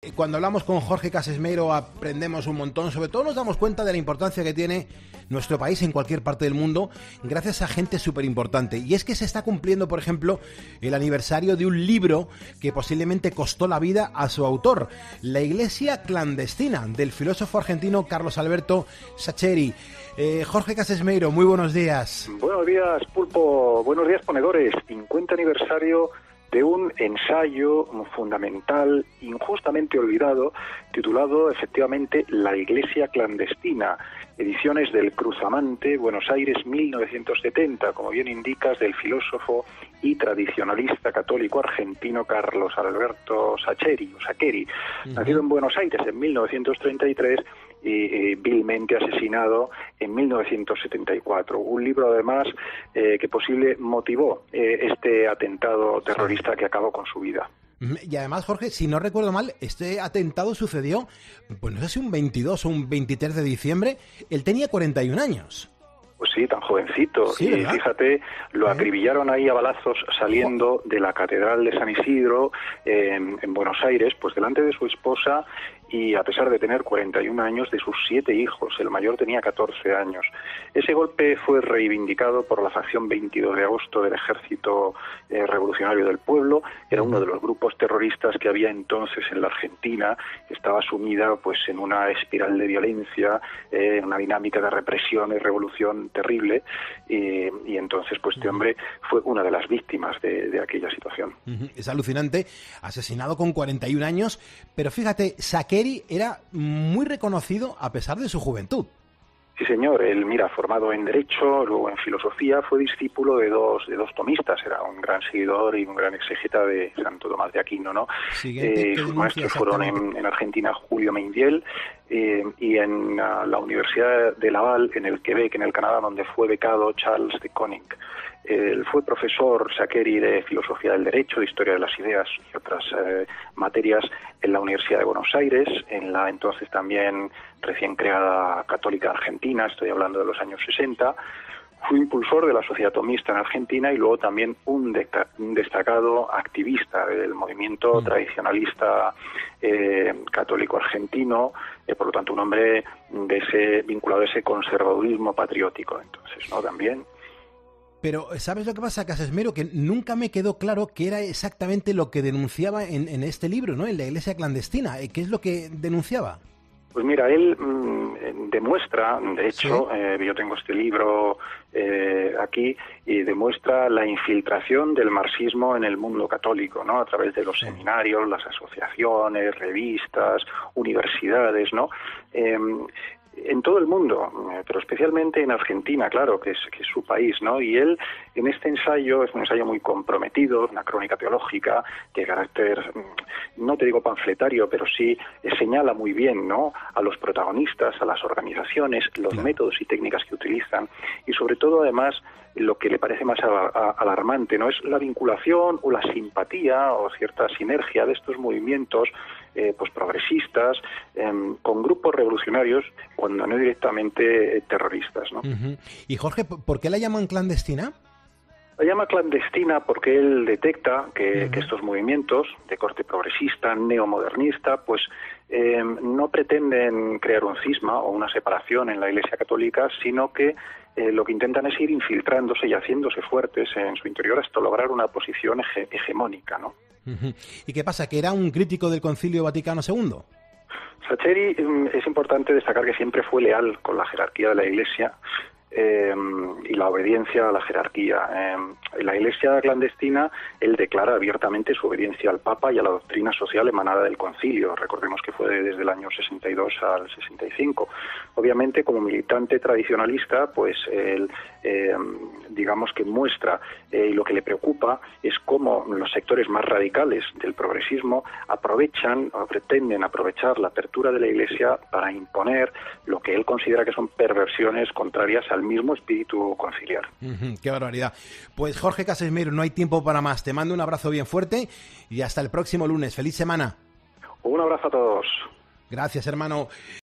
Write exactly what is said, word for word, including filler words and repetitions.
cuando hablamos con Jorge Casesmeiro aprendemos un montón, sobre todo nos damos cuenta de la importancia que tiene nuestro país en cualquier parte del mundo, gracias a gente súper importante. Y es que se está cumpliendo, por ejemplo, el aniversario de un libro que posiblemente costó la vida a su autor, La Iglesia Clandestina, del filósofo argentino Carlos Alberto Sacheri. Eh, Jorge Casesmeiro, muy buenos días. Buenos días, Pulpo. Buenos días, ponedores. cincuenta aniversario de un ensayo fundamental, injustamente olvidado, titulado efectivamente La Iglesia Clandestina, ediciones del Cruzamante, Buenos Aires, mil novecientos setenta, como bien indicas, del filósofo y tradicionalista católico argentino Carlos Alberto Sacheri, o Sacheri, uh-huh. nacido en Buenos Aires en mil novecientos treinta y tres y eh, vilmente asesinado en mil novecientos setenta y cuatro. Un libro, además, eh, que posible motivó eh, este atentado terrorista que acabó con su vida. Y además, Jorge, si no recuerdo mal, este atentado sucedió, pues no sé si un veintidós o un veintitrés de diciembre. Él tenía cuarenta y un años. Pues sí, tan jovencito. Sí, y fíjate, lo ¿Eh? acribillaron ahí a balazos saliendo de la Catedral de San Isidro en, en Buenos Aires, pues delante de su esposa, y a pesar de tener cuarenta y un años, de sus siete hijos. El mayor tenía catorce años. Ese golpe fue reivindicado por la facción veintidós de agosto del Ejército eh, Revolucionario del Pueblo. Era uno de los grupos terroristas que había entonces en la Argentina, que estaba sumida pues en una espiral de violencia, eh, en una dinámica de represión y revolución terrible, y, y entonces pues este hombre fue una de las víctimas de, de aquella situación. Es alucinante, asesinado con cuarenta y un años, pero fíjate, Sacheri era muy reconocido a pesar de su juventud. Sí, señor. Él, mira, formado en Derecho, luego en Filosofía, fue discípulo de dos de dos tomistas. Era un gran seguidor y un gran exégeta de Santo Tomás de Aquino, ¿no? Siguiente, eh, sus maestros fueron en, en Argentina Julio Mainviel eh, y en uh, la Universidad de Laval, en el Quebec, en el Canadá, donde fue becado Charles de Koning. Él fue profesor Sacheri de Filosofía del Derecho, de Historia de las Ideas y otras eh, materias en la Universidad de Buenos Aires, en la entonces también recién creada Católica Argentina, estoy hablando de los años sesenta. Fue impulsor de la Sociedad Tomista en Argentina y luego también un, de, un destacado activista del movimiento mm. tradicionalista eh, católico argentino, eh, por lo tanto un hombre de ese vinculado a ese conservadurismo patriótico, entonces, ¿no? También. Pero, ¿sabes lo que pasa, Casesmeiro? Que nunca me quedó claro qué era exactamente lo que denunciaba en, en este libro, ¿no? En La Iglesia Clandestina. ¿Qué es lo que denunciaba? Pues mira, él mmm, demuestra, de hecho, ¿Sí? eh, yo tengo este libro eh, aquí, y demuestra la infiltración del marxismo en el mundo católico, ¿no? A través de los sí. seminarios, las asociaciones, revistas, universidades, ¿no? Eh, en todo el mundo, pero especialmente en Argentina, claro, que es, que es su país, ¿no? Y él, en este ensayo, es un ensayo muy comprometido, una crónica teológica, de carácter, no te digo panfletario, pero sí señala muy bien, ¿no?, a los protagonistas, a las organizaciones, los claro. métodos y técnicas que utilizan, y sobre todo, además, lo que le parece más alarmante, ¿no?, es la vinculación o la simpatía o cierta sinergia de estos movimientos eh, pues progresistas eh, con grupos revolucionarios, cuando no directamente eh, terroristas, ¿no? Uh-huh. Y Jorge, ¿por qué la llaman clandestina? La llama clandestina porque él detecta que, uh-huh. que estos movimientos de corte progresista, neomodernista, pues eh, no pretenden crear un cisma o una separación en la Iglesia Católica, sino que eh, lo que intentan es ir infiltrándose y haciéndose fuertes en su interior hasta lograr una posición hege- hegemónica, ¿no? Uh-huh. ¿Y qué pasa? ¿Que era un crítico del Concilio Vaticano segundo? Sacheri, es importante destacar que siempre fue leal con la jerarquía de la Iglesia eh, y la obediencia a la jerarquía. Eh, en la Iglesia clandestina, él declara abiertamente su obediencia al Papa y a la doctrina social emanada del Concilio. Recordemos que fue desde el año sesenta y dos al sesenta y cinco. Obviamente, como militante tradicionalista, pues él, eh, digamos que muestra eh, y lo que le preocupa es cómo los sectores más radicales del progresismo aprovechan o pretenden aprovechar la apertura de la Iglesia para imponer lo que él considera que son perversiones contrarias al mismo espíritu conciliar. Uh-huh, ¡qué barbaridad! Pues Jorge Casesmeiro, no hay tiempo para más. Te mando un abrazo bien fuerte y hasta el próximo lunes. ¡Feliz semana! Un abrazo a todos. Gracias, hermano.